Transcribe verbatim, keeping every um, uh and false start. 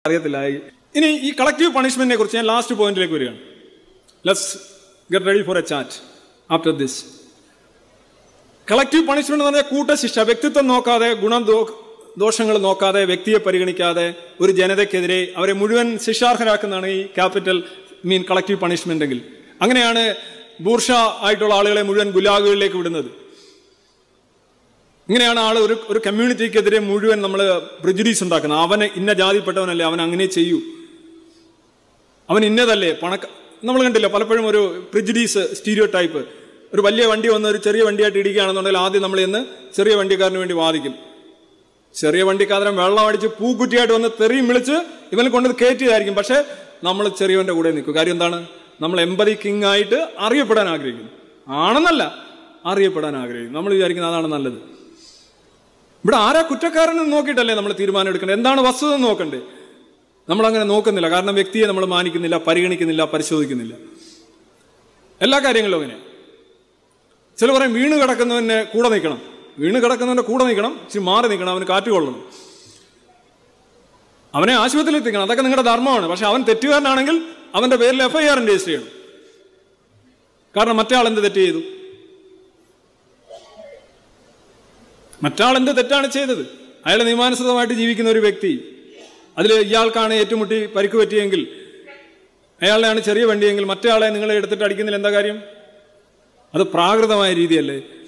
അറിയത്തില്ല. ഇനി ഈ കളക്റ്റീവ് പണിഷ്മെന്റിനെ കുറിച്ച് ഞാൻ ലാസ്റ്റ് പോയിന്റിലേക്ക് വരികയാണ്. Let's get ready for a chat after this. Collective punishment എന്ന് പറഞ്ഞാൽ കൂട്ടശിക്ഷ, വ്യക്തിത്വം നോക്കാതെ, ഗുണം ദോഷങ്ങൾ നോക്കാതെ, വ്യക്തിയെ പരിഗണിക്കാതെ ഒരു ജനതയ്ക്കെതിരെ അവരെ മുഴുവൻ ശിക്ഷാർഹരാക്കുന്നതാണ് ഈ ക്യാപിറ്റൽ മീൻ കളക്റ്റീവ് പണിഷ്മെന്റ് എങ്കിൽ. അങ്ങനെയാണ് ബൂർഷ ആയിട്ടുള്ള ആളുകളെ മുഴുവൻ ഗുലാഗുകളിലേക്ക് വിടുന്നത്. ഇങ്ങനെയാണ് ആൾ ഒരു ഒരു കമ്മ്യൂണിറ്റിക്കെതിരെ മുഴുവൻ നമ്മൾ പ്രിജുഡീസ് ഉണ്ടാക്കുന്നത്. അവന് ഇന്ന ജാതിപ്പെട്ടവനല്ലേ, അവൻ അങ്ങനെ ചെയ്യൂ, അവൻ ഇന്നതല്ലേ, പണക്ക നമ്മൾ കണ്ടില്ല പലപ്പോഴും ഒരു പ്രിജുഡീസ് സ്റ്റീരിയോ ടൈപ്പ്. ഒരു വലിയ വണ്ടി വന്ന് ഒരു ചെറിയ വണ്ടിയായിട്ട് ഇടിക്കുകയാണെന്നുണ്ടെങ്കിൽ ആദ്യം നമ്മൾ ഇന്ന് ചെറിയ വണ്ടിക്കാരന് വേണ്ടി വാദിക്കും. ചെറിയ വണ്ടിക്കാരൻ വെള്ളം അടിച്ച് പൂക്കുറ്റിയായിട്ട് വന്ന് തെറിയും വിളിച്ച് ഇവനെ കൊണ്ട് കയറ്റിയതായിരിക്കും. പക്ഷെ നമ്മൾ ചെറിയവന്റെ കൂടെ നിൽക്കും. കാര്യം എന്താണ്? നമ്മൾ എമ്പതി കിങ് ആയിട്ട് അറിയപ്പെടാൻ ആഗ്രഹിക്കുന്നു. ആണെന്നല്ല, അറിയപ്പെടാൻ ആഗ്രഹിക്കുന്നു. നമ്മൾ വിചാരിക്കുന്നത് അതാണ് നല്ലത്. ഇവിടെ ആരാ കുറ്റക്കാരനെന്ന് നോക്കിയിട്ടല്ലേ നമ്മൾ തീരുമാനം എടുക്കേണ്ടത്, എന്താണ് വസ്തുത നോക്കണ്ടേ. നമ്മളങ്ങനെ നോക്കുന്നില്ല. കാരണം വ്യക്തിയെ നമ്മൾ മാനിക്കുന്നില്ല, പരിഗണിക്കുന്നില്ല, പരിശോധിക്കുന്നില്ല. എല്ലാ കാര്യങ്ങളിലും അങ്ങനെ. ചില പറയും വീണ് കിടക്കുന്നവനെ കൂടെ നിൽക്കണം, വീണ് കിടക്കുന്നവന്റെ കൂടെ നിൽക്കണം, ഇച്ചിരി മാറി നിൽക്കണം, അവന് കാറ്റ് കൊള്ളണം, അവനെ ആശുപത്രിയിൽ എത്തിക്കണം. അതൊക്കെ നിങ്ങളുടെ ധർമ്മമാണ്. പക്ഷെ അവൻ തെറ്റുകാരനാണെങ്കിൽ അവന്റെ പേരിൽ എഫ് ഐ ആർ രജിസ്റ്റർ ചെയ്യണം. കാരണം മറ്റേ ആൾ എന്ത് തെറ്റ് ചെയ്തു? മറ്റാൾ എന്ത് തെറ്റാണ് ചെയ്തത്? അയാൾ നിയമാനുസൃതമായിട്ട് ജീവിക്കുന്ന ഒരു വ്യക്തി, അതിൽ ഇയാൾക്കാണ് ഏറ്റുമുട്ടി പരിക്ക് പറ്റിയെങ്കിൽ, അയാളുടെയാണ് ചെറിയ വണ്ടിയെങ്കിൽ മറ്റേ ആളെ നിങ്ങൾ എടുത്തിട്ട് അടിക്കുന്നതിൽ എന്താ കാര്യം? അത് പ്രാകൃതമായ രീതിയല്ലേ?